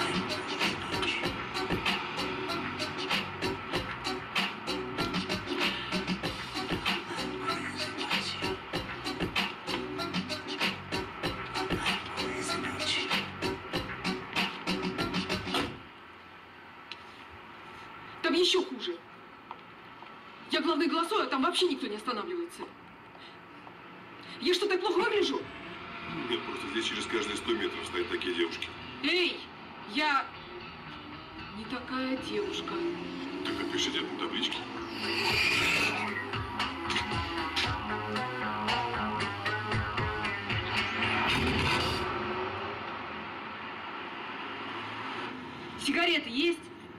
Там еще хуже. Я главный голосую, а там вообще никто не останавливается. Я что, так плохо выгляжу? Нет, просто здесь через каждые 100 метров стоят такие девушки. Эй, я не такая девушка. Так напишите это на табличке. Сигареты есть?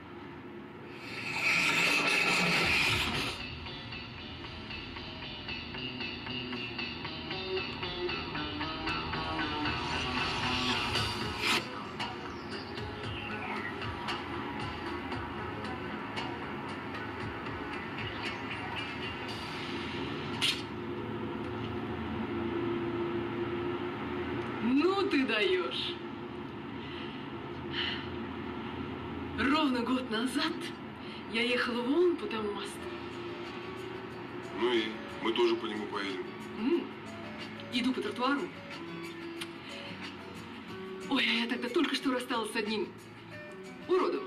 Ну ты даешь. Ровно год назад я ехала вон по тому мосту. Ну и мы тоже по нему поедем. Иду по тротуару. Ой, а я тогда только что рассталась с одним уродом.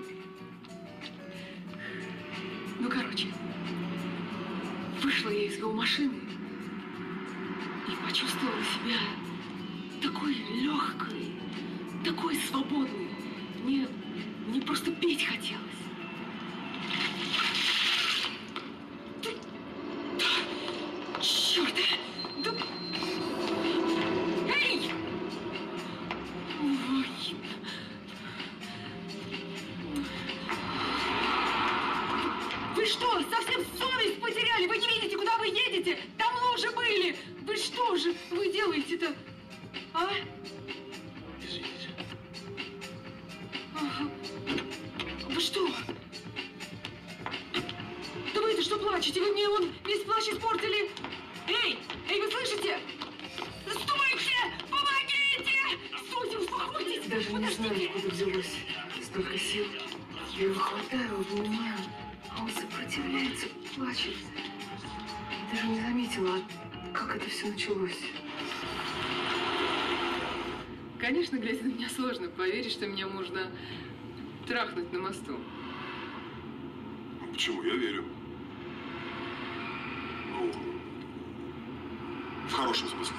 Ну, короче, вышла я из его машины и почувствовала себя такой легкой, такой свободной. Мне просто петь хотелось. Черт! Да... Эй! Ой. Вы что, совсем совесть потеряли? Вы не видите, куда вы едете? Там лужи были! Вы что же вы делаете-то? А? Извините. Ага. Вы что? Да вы-то что плачете? Вы мне вон весь плащ испортили. Эй! Эй, вы слышите? Стойте! Помогите! Стойте, успокойтесь! Даже не знаю, откуда взялось столько сил. Я его хватаю, обнимаю, а он сопротивляется, плачет. Я даже не заметила, как это все началось. Конечно, глядя на меня, сложно поверить, что меня можно трахнуть на мосту. Ну, почему? Я верю. Ну, в хорошем смысле.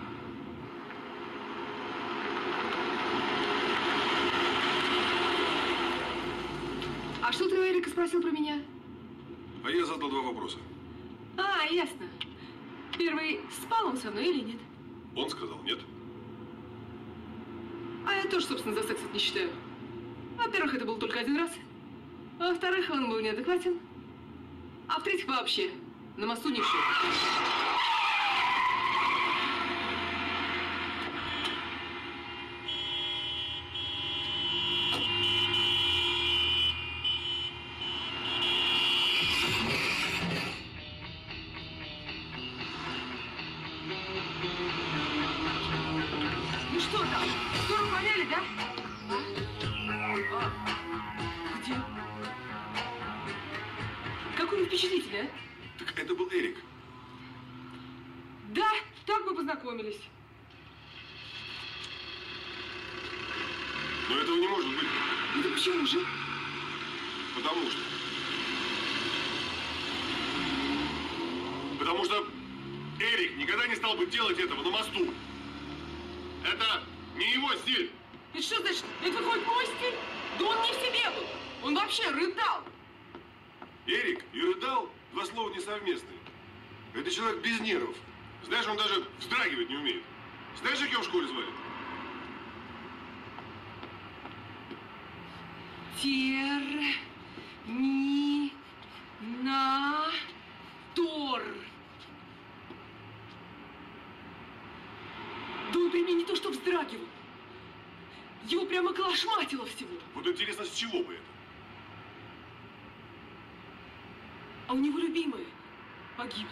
А что ты у Эрика спросил про меня? А я задал 2 вопроса. А, ясно. Первый, спал он со мной или нет? Он сказал нет. А я тоже, собственно, за секс это не считаю. Во-первых, это был только 1 раз. А во-вторых, он был неадекватен. А в-третьих, вообще, на мосту не шел. Ну что там? Скоро поняли, да? Где? Какой он впечатлительный, а? Так это был Эрик. Да, так мы познакомились. Но этого не может быть. Ну да почему же? Потому что Эрик никогда не стал бы делать этого на мосту. Это не его стиль. Это что значит? Это выходит мой стиль? Да он не в себе был. Он вообще рыдал. Эрик и рыдал — 2 слова несовместные. Это человек без нервов. Знаешь, он даже вздрагивать не умеет. Знаешь, как его в школе звали? Терминатор. Да он при мне не то что вздрагивал. Его прямо колошматило всего. Вот интересно, с чего бы это? А у него любимая погибла.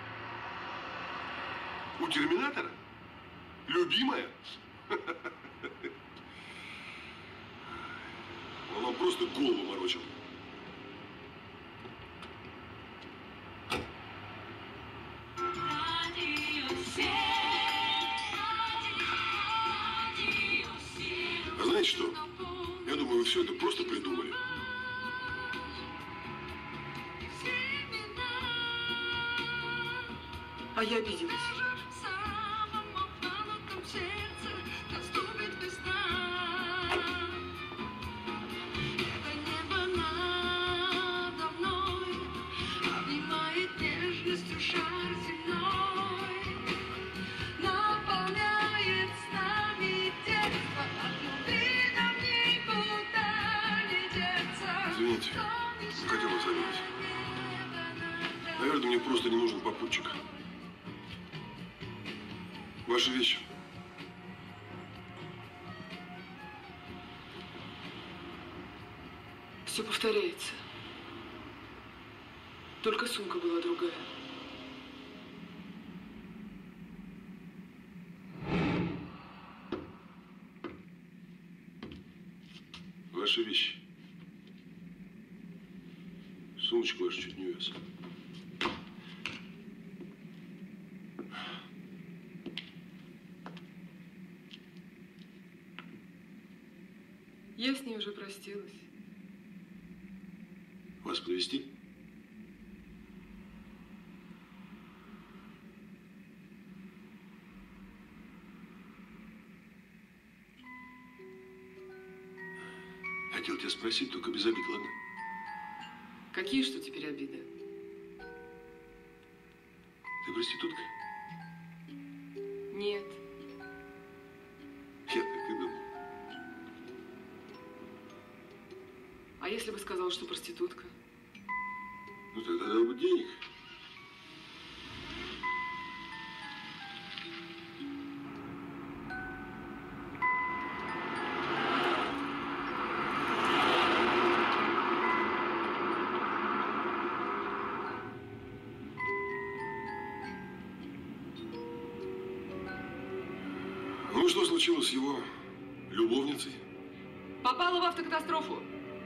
У терминатора? Любимая? вам просто голову морочил. А знаете что? Я думаю, вы все это просто придумали. А я обиделась. Извините, не хотел вас обидеть. Наверное, мне просто не нужен попутчик. Ваши вещи. Все повторяется. Только сумка была другая. Ваши вещи. Сумочку вашу чуть не увез. Я с ней уже простилась. Вас подвезти? Хотел тебя спросить, только без обид, ладно? Какие что теперь обиды? Ты проститутка? Нет. Я так и думал. А если бы сказал, что проститутка? Ну тогда дал бы денег. Ну, что случилось с его любовницей? Попала в автокатастрофу.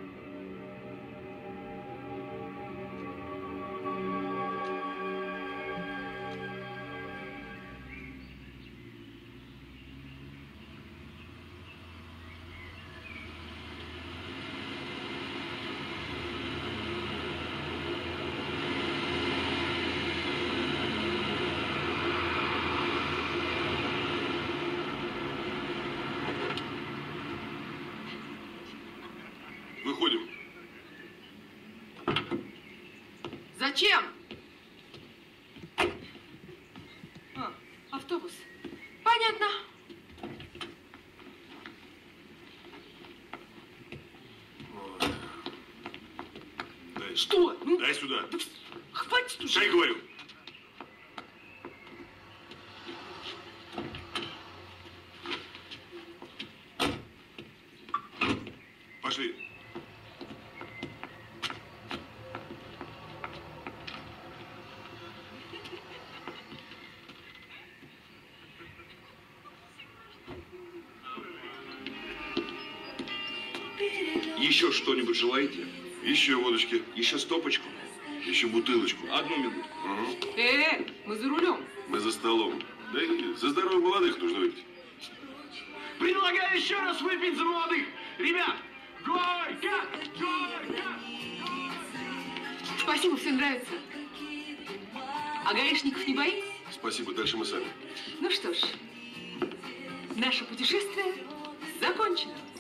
Выходим. Зачем? Автобус. Понятно. Дай. Что? Ну, Дай сюда. да хватит уже. Дай, говорю. Пошли. Еще что-нибудь желаете? Еще водочки. Еще стопочку? Еще бутылочку. Одну минутку. Угу. Мы за рулем. Мы за столом. Да и за здоровье молодых нужно выпить. Предлагаю еще раз выпить за молодых. Ребят, горько! Горько! Спасибо, все нравится. А гаишников не боитесь? Спасибо, дальше мы сами. Ну что ж, наше путешествие закончено.